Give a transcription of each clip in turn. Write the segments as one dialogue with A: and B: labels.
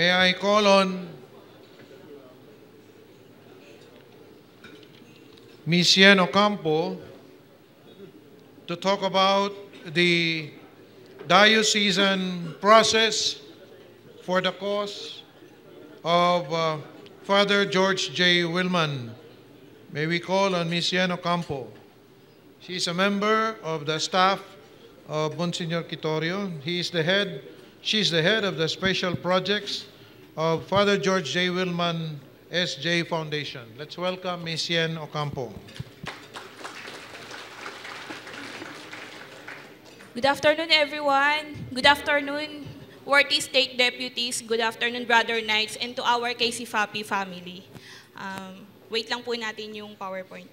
A: May I call on Ms. Yen Ocampo to talk about the diocesan process for the cause of Father George J. Willmann. May we call on Ms. Yen Ocampo. She is a member of the staff of Monsignor Quitorio. She is the head of the special projects of Father George J. Willmann S.J. Foundation. Let's welcome Ms. Yen Ocampo.
B: Good afternoon, everyone. Good afternoon, worthy state deputies. Good afternoon, brother knights, and to our KC Fapi family. Wait lang po natin yung PowerPoint.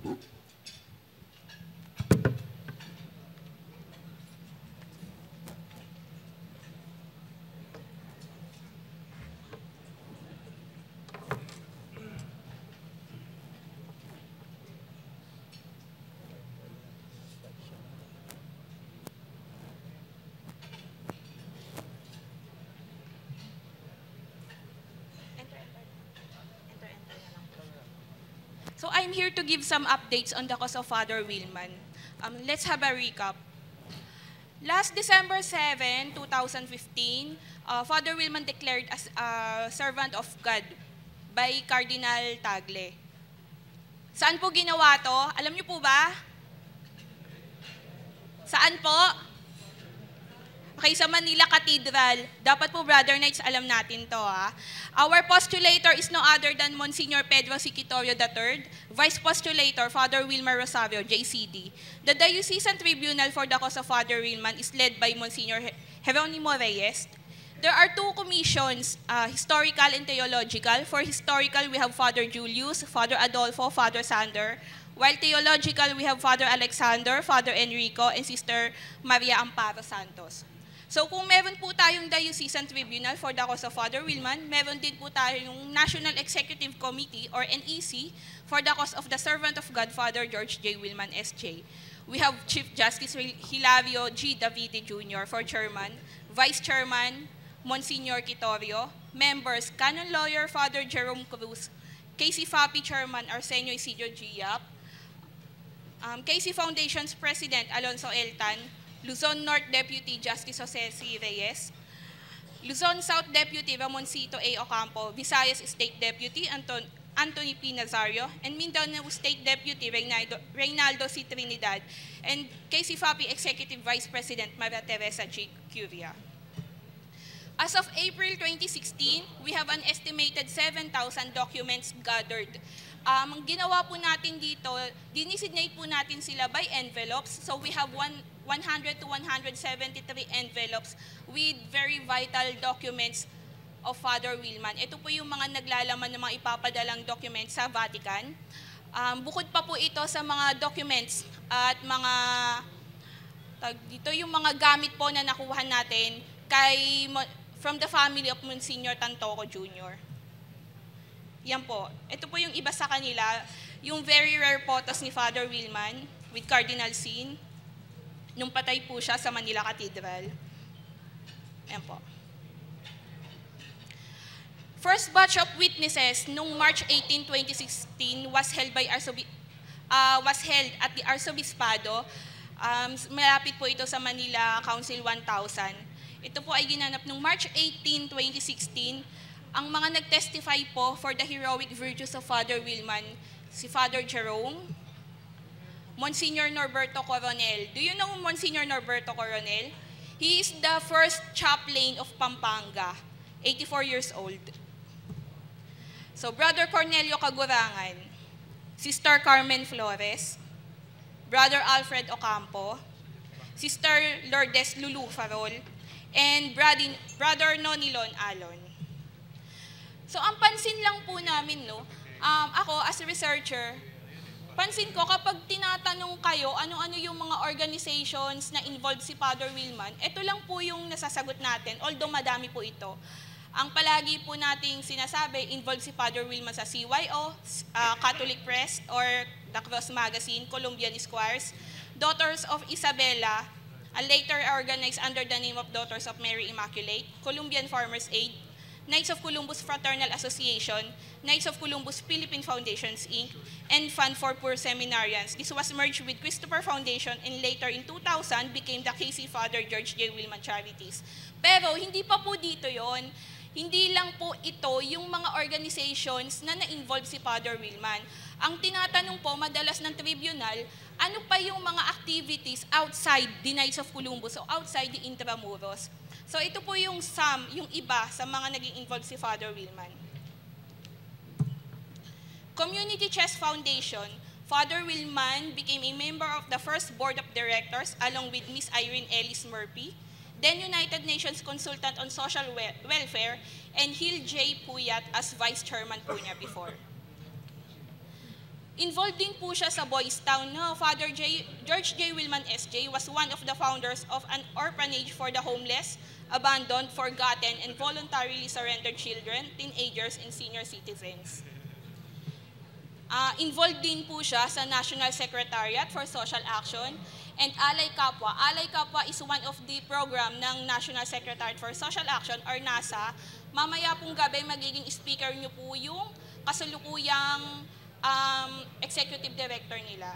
B: So I'm here to give some updates on the cause of Father Willmann. Let's have a recap. Last December 7, 2015, Father Willmann declared as a servant of God by Cardinal Tagle. Saan po ginawa to? Alam niyo po ba? Saan po? Okay, sa Manila Cathedral. Dapat po, brother knights, alam natin to. Our postulator is no other than Monsignor Pedro C. Quitorio III, Vice Postulator, Father Wilmar Rosario, JCD. The Diocesan Tribunal for the cause of Father Willmann is led by Monsignor Jeronimo Reyes. There are two commissions, historical and theological. For historical, we have Father Julius, Father Adolfo, Father Sander. While theological, we have Father Alexander, Father Enrico, and Sister Maria Amparo Santos. So kung meron po tayong Diocesan Tribunal for the cause of Father Willmann, meron din po tayong National Executive Committee or NEC for the cause of the servant of God, Father George J. Willmann S.J. We have Chief Justice Hilario G. Davide Jr. for Chairman, Vice Chairman, Monsignor Quitorio, members, Canon Lawyer Father Jerome Cruz, KC Fapi Chairman Arsenio Isidro G. Yap, KC Foundation's President Alonso Eltan, Luzon North Deputy Justice Jose C. Reyes, Luzon South Deputy Ramoncito A. Ocampo, Visayas State Deputy Anthony P. Nazario, and Mindanao State Deputy Reynaldo C. Trinidad, and KC Fapi Executive Vice President Maria Teresa G. Curia. As of April 2016, we have an estimated 7,000 documents gathered. Ang ginawa po natin dito, dinesignate po natin sila by envelopes. So we have 100 to 173 envelopes with very vital documents of Father Willmann. Ito po yung mga naglalaman ng mga ipapadalang documents sa Vatican. Bukod pa po ito sa mga documents at mga dito yung mga gamit po na nakuha natin from the family of Monsignor Tantoco Jr. Yan po. Ito po yung iba sa kanila, yung very rare photos ni Father Willmann with Cardinal Sin, nung patay po siya sa Manila Cathedral. Yan po. First batch of witnesses nung March 18, 2016 was held at the Arzobispado. Malapit po ito sa Manila Council 1000. Ito po ay ginanap nung March 18, 2016. Ang mga nag-testify po for the heroic virtues of Father Willmann, si Father Jerome, Monsignor Norberto Coronel. Do you know Monsignor Norberto Coronel? He is the first chaplain of Pampanga, 84 years old. So, Brother Cornelio Cagurangan, Sister Carmen Flores, Brother Alfred Ocampo, Sister Lourdes Lulu Farol, and Brother Nonilon Alon. So, ang pansin lang po namin, ako as a researcher, pansin ko kapag tinatanong kayo ano-ano yung mga organizations na involved si Father Willmann, ito lang po yung nasasagot natin, although madami po ito. Ang palagi po nating sinasabi, involved si Father Willmann sa CYO, Catholic Press, or The Cross Magazine, Columbian Squires, Daughters of Isabella, later organized under the name of Daughters of Mary Immaculate, Columbian Farmers Aid, Knights of Columbus Fraternal Association, Knights of Columbus Philippine Foundations, Inc., and Fund for Poor Seminarians. This was merged with Christopher Foundation and later in 2000 became the KC Father George J. Willmann Charities. Pero hindi pa po dito yon. Hindi lang po ito yung mga organizations na na-involve si Father Willmann. Ang tinatanong po madalas ng tribunal, ano pa yung mga activities outside the Knights of Columbus o outside the Intramuros? So ito po yung yung iba sa mga naging involved si Father Willmann. Community Chess Foundation, Father Willmann became a member of the first board of directors along with Miss Irene Ellis Murphy, then United Nations Consultant on Social Welfare, and Hill J. Puyat as vice chairman po niya before. Involved din po siya sa Boys Town. No? Father George J. Willmann S.J. was one of the founders of an orphanage for the homeless, abandoned, forgotten, and voluntarily surrendered children, teenagers, and senior citizens. Involved din po siya sa National Secretariat for Social Action and Alay Kapwa. Alay Kapwa is one of the program ng National Secretariat for Social Action or NASA. Mamaya pong gabi magiging speaker niyo po yung kasalukuyang executive director nila.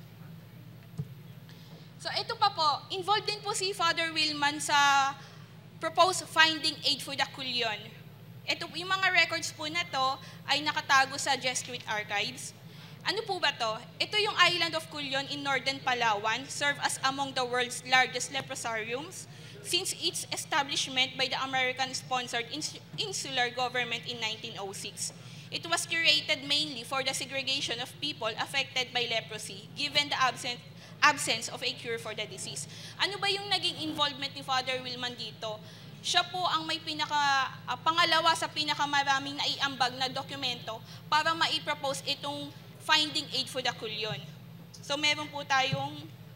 B: So ito pa po, involved din po si Father Willmann sa proposed finding aid for the Culion. Ito, yung mga records po na to ay nakatago sa Jesuit Archives. Ano po ba to? Ito yung island of Culion in northern Palawan, serve as among the world's largest leprosariums since its establishment by the American-sponsored insular government in 1906. It was curated mainly for the segregation of people affected by leprosy, given the absence of a cure for the disease. Ano ba yung naging involvement ni Father Willmann dito? Siya po ang may pangalawa sa pinakamaraming naiambag na dokumento para maipropose itong finding aid for the Culion. So meron po tayong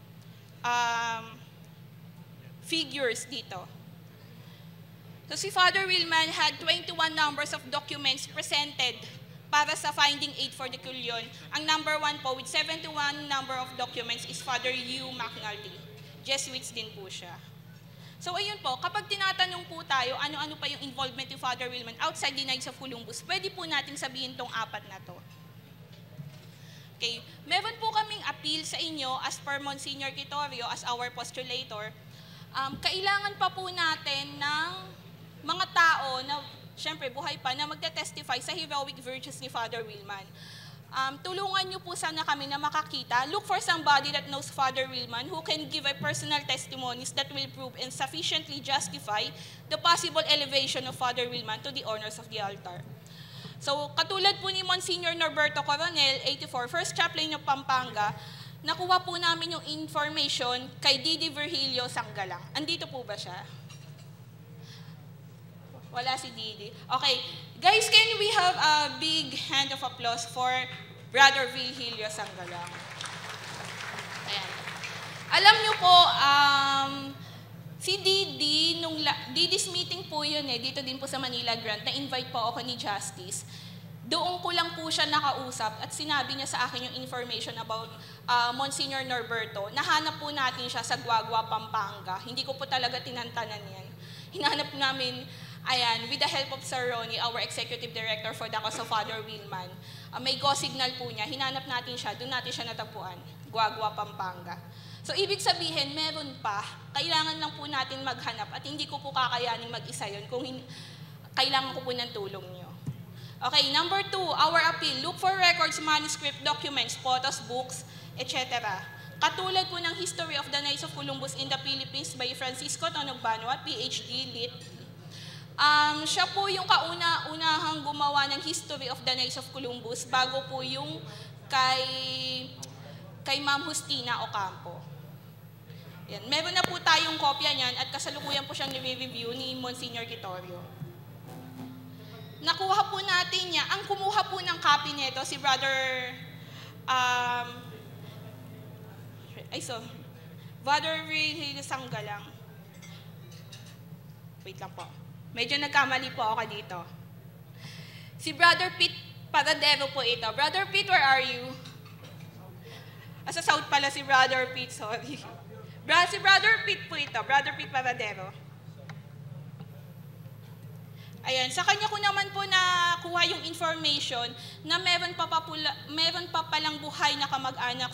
B: figures dito. So si Father Willmann had 21 numbers of documents presented para sa finding aid for the Culion. Ang number 1 po with 71 number of documents is Father Hugh McNulty. Jesuits din po siya. So ayun po, kapag tinatanong po tayo ano-ano pa yung involvement ni Father Willmann outside the Knights of Columbus, pwede po natin sabihin tong apat na to. Okay, meron po kaming appeal sa inyo as per Monsignor Quitorio as our postulator. Kailangan pa po natin ng mga tao na, syempre, buhay pa, na magte-testify sa heroic virtues ni Father Willmann. Tulungan niyo po sana kami na makakita. Look for somebody that knows Father Willmann who can give a personal testimonies that will prove and sufficiently justify the possible elevation of Father Willmann to the honors of the altar. So, katulad po ni Monsignor Norberto Coronel, 84, First Chaplain ng Pampanga, nakuha po namin yung information kay Didi Virgilio Sanggalang. Andito po ba siya? Wala si Didi. Okay. Guys, can we have a big hand of applause for Brother Virgilio Sanggalang? Ayan. Alam nyo po, si Didi, Didi's meeting po yun dito din po sa Manila Grant, na-invite po ako ni Justice. Doon ko lang po siya nakausap at sinabi niya sa akin yung information about Monsignor Norberto. Nahanap po natin siya sa Guagua, Pampanga. Hindi ko po talaga tinantanan yan. Hinanap namin, ayan, with the help of Sir Ronnie, our Executive Director for the cause of Father Willmann. May go signal po niya. Hinanap natin siya. Doon natin siya natagpuan. Guagua, Pampanga. So, ibig sabihin, meron pa. Kailangan lang po natin maghanap at hindi ko po kakayanin mag-isa yun kung kailangan ko po ng tulong niyo. Okay, number 2, our appeal. Look for records, manuscript, documents, photos, books, etc. Katulad po ng History of the Knights of Columbus in the Philippines by Francisco Tonog Banwa, PhD, Lit. Siya po yung kauna-unahang gumawa ng History of the Knights of Columbus bago po yung kay Ma'am Justina Ocampo. Yan. Meron na po tayong kopya niyan at kasalukuyan po siyang nire-review ni Monsignor Quitorio. Nakuha po natin niya. Ang kumuha po ng copy nito, si Brother Brother Virgilio Sanggalang. Wait lang po. Medyo nagkamali po ako dito. Si Brother Pete Paradero po ito. Brother Pete, where are you? Sa South pala si Brother Pete, sorry. Si Brother Pete po ito. Brother Pete Paradero. Ayan, sa kanya ko naman po nakuha yung information na meron pa palang buhay na kamag-anak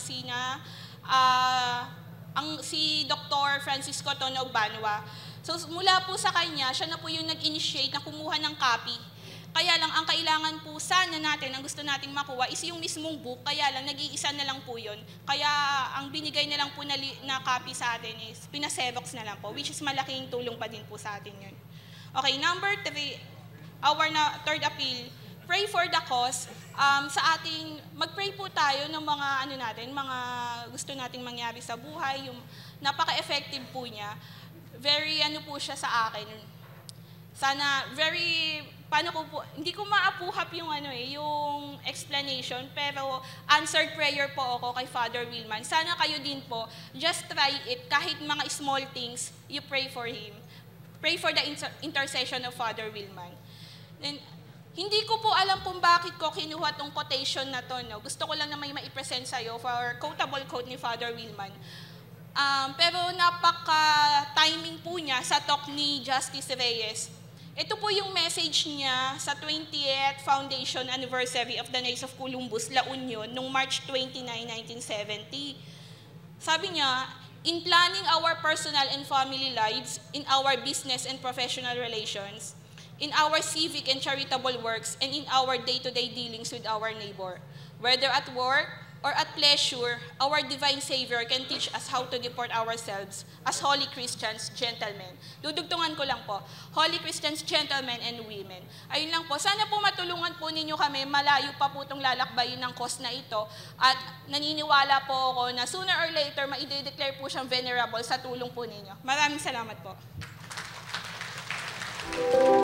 B: si Dr. Francisco Tonog Banwa. So mula po sa kanya, siya na po yung nag-initiate na kumuha ng copy. Kaya lang, ang kailangan po sana natin, ang gusto nating makuha is yung mismong book, kaya lang, nag-iisa na lang po yun. Kaya ang binigay na lang po na copy sa atin is pinasevox na lang po, which is malaking tulong pa din po sa atin yun. Okay, number 3, our third appeal, pray for the cause. Mag-pray po tayo ng mga mga gusto nating mangyari sa buhay, yung napaka-effective po niya. Very po siya sa akin. Sana hindi ko maapuhap yung yung explanation, pero answered prayer po ako kay Father Willmann. Sana kayo din po, just try it, kahit mga small things, you pray for him. Pray for the intercession of Father Willmann. And hindi ko po alam kung bakit ko kinuha tong quotation na to. No? Gusto ko lang na may maipresent sa'yo for quotable quote ni Father Willmann. Pero napaka-timing po niya sa talk ni Justice Reyes. Ito po yung message niya sa 20th Foundation Anniversary of the Knights of Columbus, La Union, noong March 29, 1970. Sabi niya, in planning our personal and family lives, in our business and professional relations, in our civic and charitable works, and in our day-to-day dealings with our neighbor, whether at work or at pleasure, our divine Savior can teach us how to deport ourselves as holy Christians, gentlemen. Dudugtungan ko lang po, holy Christians, gentlemen, and women. Ayun lang po, sana po matulungan po ninyo kami, malayo pa po itong lalakbayin ng cause na ito, at naniniwala po ako na sooner or later, ma-declare po siyang venerable sa tulong po ninyo. Maraming salamat po.